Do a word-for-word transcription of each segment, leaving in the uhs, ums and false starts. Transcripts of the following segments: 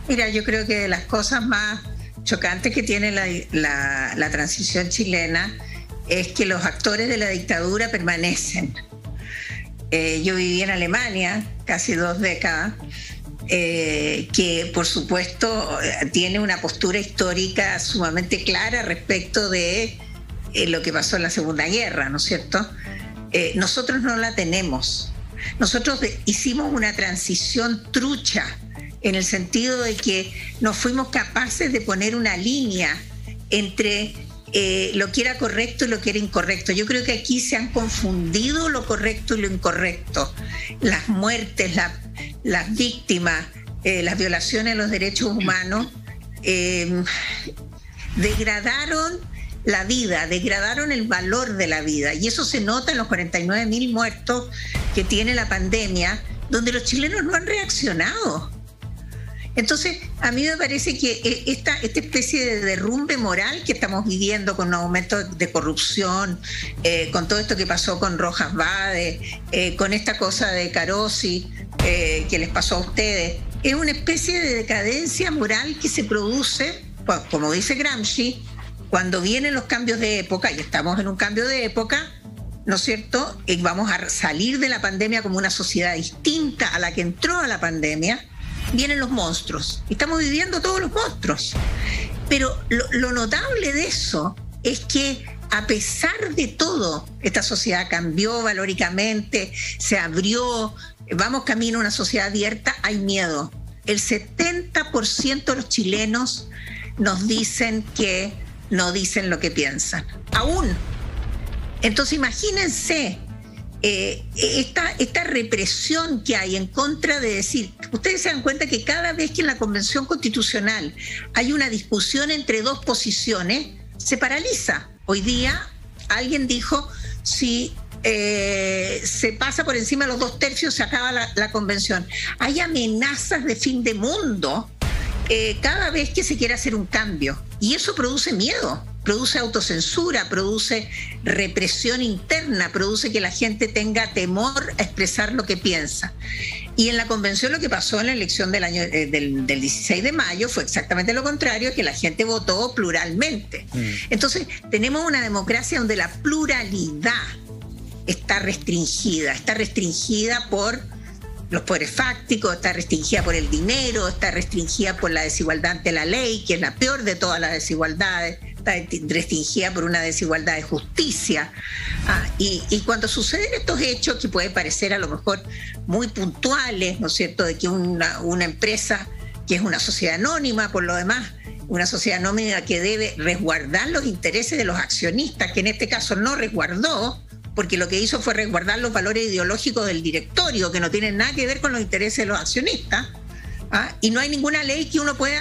Mira, yo creo que de las cosas más chocantes que tiene la, la, la transición chilena es que los actores de la dictadura permanecen. Eh, yo viví en Alemania casi dos décadas, eh, que por supuesto tiene una postura histórica sumamente clara respecto de eh, lo que pasó en la Segunda Guerra, ¿no es cierto? Eh, nosotros no la tenemos. Nosotros de, hicimos una transición trucha, en el sentido de que no fuimos capaces de poner una línea entre eh, lo que era correcto y lo que era incorrecto. Yo creo que aquí se han confundido lo correcto y lo incorrecto. Las muertes, la, las víctimas, eh, las violaciones de los derechos humanos eh, degradaron la vida, degradaron el valor de la vida. Y eso se nota en los cuarenta y nueve mil muertos que tiene la pandemia, donde los chilenos no han reaccionado. Entonces, a mí me parece que esta, esta especie de derrumbe moral que estamos viviendo con un aumento de corrupción, eh, con todo esto que pasó con Rojas Vade, eh, con esta cosa de Carosi eh, que les pasó a ustedes, es una especie de decadencia moral que se produce, pues, como dice Gramsci, cuando vienen los cambios de época, y estamos en un cambio de época, ¿no es cierto? Y vamos a salir de la pandemia como una sociedad distinta a la que entró a la pandemia. Vienen los monstruos. Estamos viviendo todos los monstruos. Pero lo, lo notable de eso es que a pesar de todo, esta sociedad cambió valóricamente, se abrió, vamos camino a una sociedad abierta, hay miedo. El setenta por ciento de los chilenos nos dicen que no dicen lo que piensan. Aún. Entonces imagínense Eh, esta, esta represión que hay en contra de decir, ustedes se dan cuenta que cada vez que en la Convención Constitucional hay una discusión entre dos posiciones, se paraliza. Hoy día alguien dijo, si eh, se pasa por encima de los dos tercios, se acaba la, la convención. Hay amenazas de fin de mundo eh, cada vez que se quiere hacer un cambio, y eso produce miedo. Produce autocensura, produce represión interna, produce que la gente tenga temor a expresar lo que piensa. Y en la convención lo que pasó en la elección del año eh, del, del dieciséis de mayo fue exactamente lo contrario, que la gente votó pluralmente. Mm. Entonces tenemos una democracia donde la pluralidad está restringida, está restringida por los poderes fácticos, está restringida por el dinero, está restringida por la desigualdad ante la ley, que es la peor de todas las desigualdades, está restringida por una desigualdad de justicia. Ah, y, y cuando suceden estos hechos, que pueden parecer a lo mejor muy puntuales, ¿no es cierto?, de que una, una empresa que es una sociedad anónima, por lo demás, una sociedad anónima que debe resguardar los intereses de los accionistas, que en este caso no resguardó, porque lo que hizo fue resguardar los valores ideológicos del directorio, que no tienen nada que ver con los intereses de los accionistas, ¿ah? Y no hay ninguna ley que uno pueda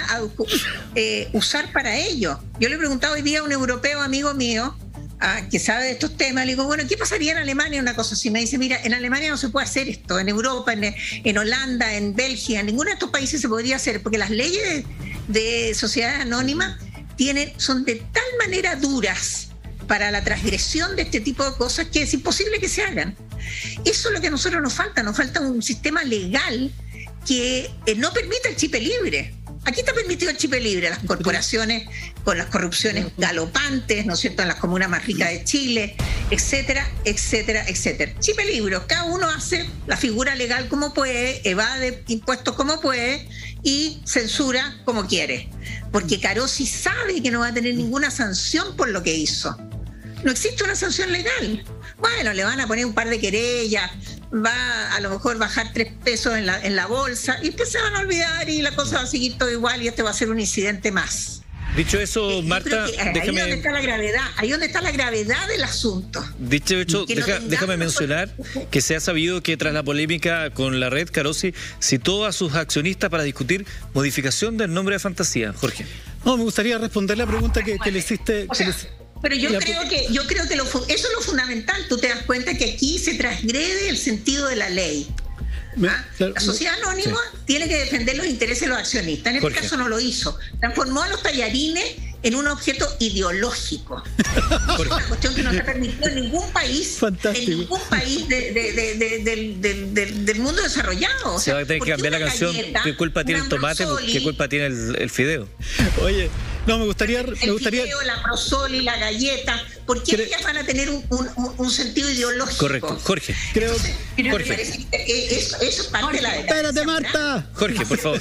eh, usar para ello. Yo le he preguntado hoy día a un europeo amigo mío, ¿ah?, que sabe de estos temas, le digo, bueno, ¿qué pasaría en Alemania? Una cosa así. Me dice, mira, en Alemania no se puede hacer esto, en Europa, en, en Holanda, en Bélgica, en ninguno de estos países se podría hacer, porque las leyes de, de sociedades anónimas tienen, son de tal manera duras para la transgresión de este tipo de cosas que es imposible que se hagan. Eso es lo que a nosotros nos falta, nos falta un sistema legal que eh, no permita el chipe libre. Aquí está permitido el chipe libre, las corporaciones con las corrupciones galopantes, ¿no es cierto?, en las comunas más ricas de Chile, etcétera, etcétera, etcétera. Chipe libre, cada uno hace la figura legal como puede, evade impuestos como puede y censura como quiere. Porque Carosi sabe que no va a tener ninguna sanción por lo que hizo. No existe una sanción legal. Bueno, le van a poner un par de querellas, va a lo mejor bajar tres pesos en la, en la bolsa y después se van a olvidar y la cosa va a seguir todo igual y este va a ser un incidente más. Dicho eso, eh, Marta, que, ahí déjame... donde está la gravedad, ahí donde está la gravedad del asunto. Dicho eso, deja, no déjame mencionar que se ha sabido que tras la polémica con la red, Carosi citó a sus accionistas para discutir modificación del nombre de Fantasía. Jorge. No, me gustaría responder la pregunta que, que le hiciste. O sea, que les... Pero yo la... creo que, yo creo que lo, eso es lo fundamental. Tú te das cuenta que aquí se transgrede el sentido de la ley. ¿Ah? Claro, la sociedad anónima sí. tiene que defender los intereses de los accionistas. En este Jorge. caso no lo hizo. Transformó a los tallarines en un objeto ideológico. Es una cuestión que no se permitió en ningún país, Fantástico. en ningún país de, de, de, de, de, de, de, del mundo desarrollado. O Se va a tener que cambiar la canción. Galleta, ¿Qué culpa tiene el tomate? Ambrosoli, ¿Qué culpa tiene el, el fideo? Oye, no, me gustaría... Me el gustaría... fideo, la Ambrosoli, la galleta. ¿Por qué Cre... ellas van a tener un, un, un sentido ideológico? Correcto. Jorge. Creo... Entonces, Jorge. me parece que eso, eso es parte Jorge. de la... ¡Espérate, Marta! Jorge, por favor.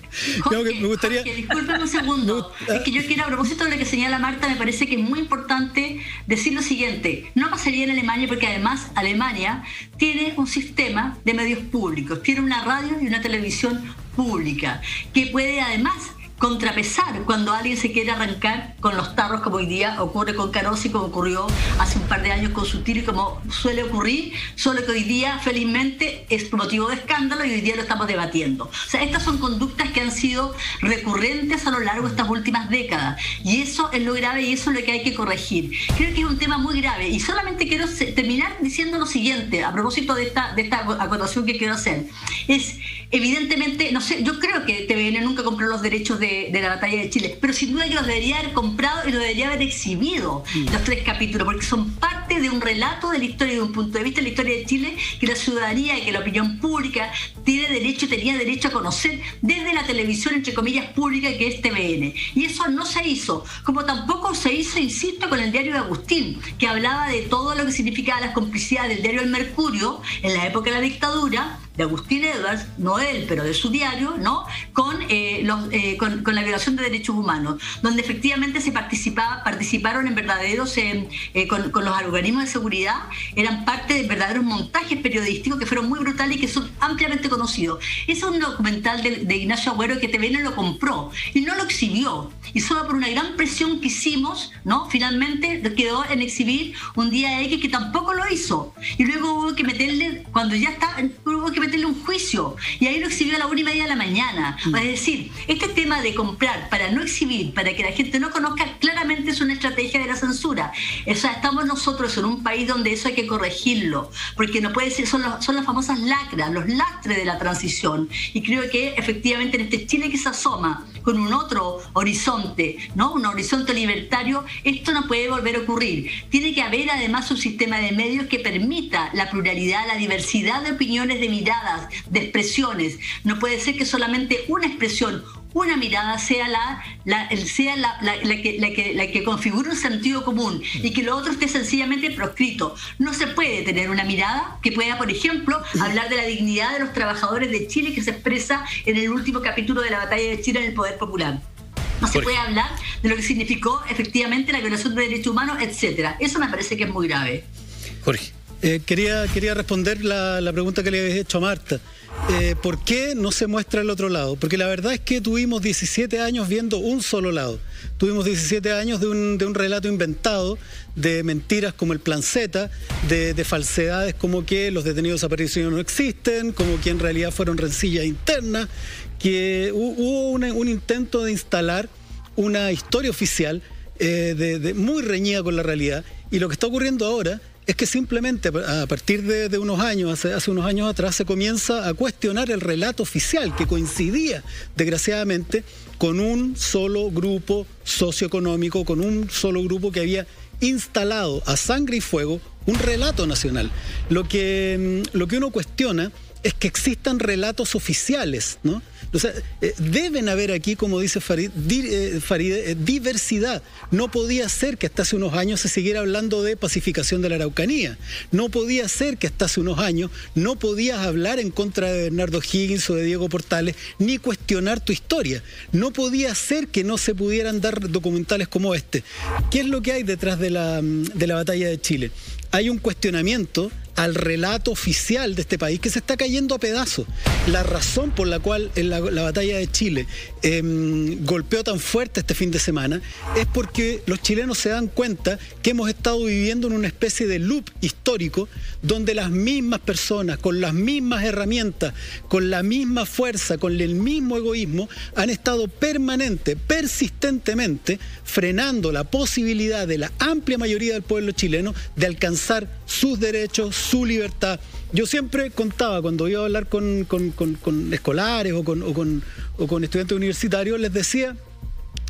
No, que me gustaría... Jorge, discúlpame un segundo. Es que yo quiero, a propósito de lo que señala Marta, me parece que es muy importante decir lo siguiente. No pasaría en Alemania porque además Alemania tiene un sistema de medios públicos. Tiene una radio y una televisión pública que puede además contrapesar cuando alguien se quiere arrancar con los tarros, como hoy día ocurre con Carosi, como ocurrió hace un par de años con Sutil, y como suele ocurrir, solo que hoy día felizmente es motivo de escándalo y hoy día lo estamos debatiendo. O sea, estas son conductas que han sido recurrentes a lo largo de estas últimas décadas, y eso es lo grave y eso es lo que hay que corregir. Creo que es un tema muy grave, y solamente quiero terminar diciendo lo siguiente a propósito de esta, de esta acotación que quiero hacer. Es evidentemente, no sé, yo creo que T V N nunca compró los derechos de De, de la batalla de Chile, pero sin duda que los debería haber comprado y los debería haber exhibido, mm. los tres capítulos, porque son parte de un relato de la historia, de un punto de vista de la historia de Chile que la ciudadanía y que la opinión pública tiene derecho, tenía derecho a conocer desde la televisión, entre comillas, pública, que es T V N. Y eso no se hizo, como tampoco se hizo, insisto, con el diario de Agustín, que hablaba de todo lo que significaba las complicidades del diario El Mercurio en la época de la dictadura, de Agustín Edwards, no él, pero de su diario, ¿no? Con, eh, los, eh, con, con la violación de derechos humanos, donde efectivamente se participaba, participaron en verdaderos, eh, eh, con, con los organismos de seguridad, eran parte de verdaderos montajes periodísticos que fueron muy brutales y que son ampliamente conocidos. Ese es un documental de, de Ignacio Agüero que T V N lo compró y no lo exhibió. Y solo por una gran presión que hicimos, ¿no? Finalmente quedó en exhibir un día X que tampoco lo hizo. Y luego hubo que meterle, cuando ya está, hubo que meterle un juicio. Y ahí lo exhibió a la una y media de la mañana. Mm. Es decir, este tema de comprar para no exhibir, para que la gente no conozca, claramente es una estrategia de la censura. O sea, estamos nosotros en un país donde eso hay que corregirlo. Porque no puede ser, son, los, son las famosas lacras, los lastres de la transición. Y creo que efectivamente en este Chile que se asoma con un otro horizonte, ¿no? Un horizonte libertario, esto no puede volver a ocurrir. Tiene que haber además un sistema de medios que permita la pluralidad, la diversidad de opiniones, de miradas, de expresiones. No puede ser que solamente una expresión, una mirada sea la, la, sea la, la, la, que, la, que, la que configure un sentido común y que lo otro esté sencillamente proscrito. No se puede tener una mirada que pueda, por ejemplo, hablar de la dignidad de los trabajadores de Chile que se expresa en el último capítulo de la batalla de Chile en el Poder Popular. No se puede hablar de lo que significó efectivamente la violación de derechos humanos, etcétera. Eso me parece que es muy grave. Jorge. Eh, quería, quería responder la, la pregunta que le habías hecho a Marta. Eh, ¿Por qué no se muestra el otro lado? Porque la verdad es que tuvimos diecisiete años viendo un solo lado. Tuvimos diecisiete años de un, de un relato inventado, de mentiras como el Plan Z, de, de falsedades como que los detenidos desaparecidos no existen, como que en realidad fueron rencillas internas, que hubo una, un intento de instalar una historia oficial eh, de, de muy reñida con la realidad. Y lo que está ocurriendo ahora es que simplemente a partir de, de unos años, hace, hace unos años atrás, se comienza a cuestionar el relato oficial que coincidía, desgraciadamente, con un solo grupo socioeconómico, con un solo grupo que había instalado a sangre y fuego un relato nacional. Lo que, lo que uno cuestiona es que existan relatos oficiales, ¿no? O sea, eh, deben haber aquí, como dice Farid, di, eh, Farideh, eh, diversidad. No podía ser que hasta hace unos años se siguiera hablando de pacificación de la Araucanía. No podía ser que hasta hace unos años no podías hablar en contra de Bernardo Higgins o de Diego Portales, ni cuestionar tu historia. No podía ser que no se pudieran dar documentales como este. ¿Qué es lo que hay detrás de la, de la batalla de Chile? Hay un cuestionamiento al relato oficial de este país que se está cayendo a pedazos. La razón por la cual en la, la batalla de Chile eh, golpeó tan fuerte este fin de semana es porque los chilenos se dan cuenta que hemos estado viviendo en una especie de loop histórico donde las mismas personas, con las mismas herramientas, con la misma fuerza, con el mismo egoísmo, han estado permanente, persistentemente frenando la posibilidad de la amplia mayoría del pueblo chileno de alcanzar sus derechos, su libertad. Yo siempre contaba, cuando iba a hablar con, con, con, con escolares o con, o, con, o con estudiantes universitarios, les decía,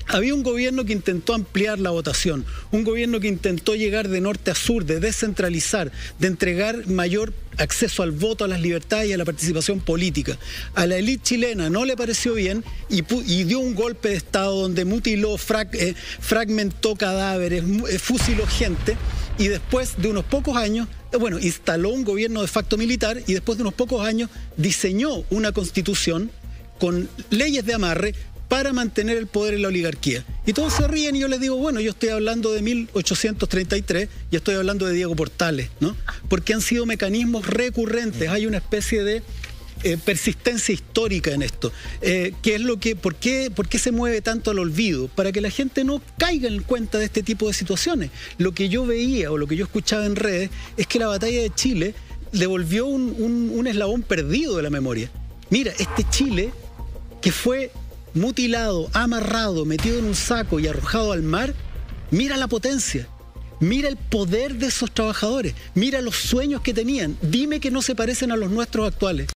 Había un gobierno que intentó ampliar la votación, un gobierno que intentó llegar de norte a sur, de descentralizar, de entregar mayor acceso al voto, a las libertades y a la participación política. A la élite chilena no le pareció bien y, y dio un golpe de Estado donde mutiló, frag, eh, fragmentó cadáveres, eh, fusiló gente y después de unos pocos años, eh, bueno, instaló un gobierno de facto militar y después de unos pocos años diseñó una constitución con leyes de amarre para mantener el poder en la oligarquía. Y todos se ríen y yo les digo, bueno, yo estoy hablando de mil ochocientos treinta y tres y estoy hablando de Diego Portales, ¿no? Porque han sido mecanismos recurrentes, hay una especie de eh, persistencia histórica en esto. Eh, ¿qué es lo que, por qué, por qué se mueve tanto al olvido? Para que la gente no caiga en cuenta de este tipo de situaciones. Lo que yo veía o lo que yo escuchaba en redes es que la batalla de Chile devolvió un, un, un eslabón perdido de la memoria. Mira, este Chile que fue mutilado, amarrado, metido en un saco y arrojado al mar, mira la potencia, mira el poder de esos trabajadores, mira los sueños que tenían, dime que no se parecen a los nuestros actuales.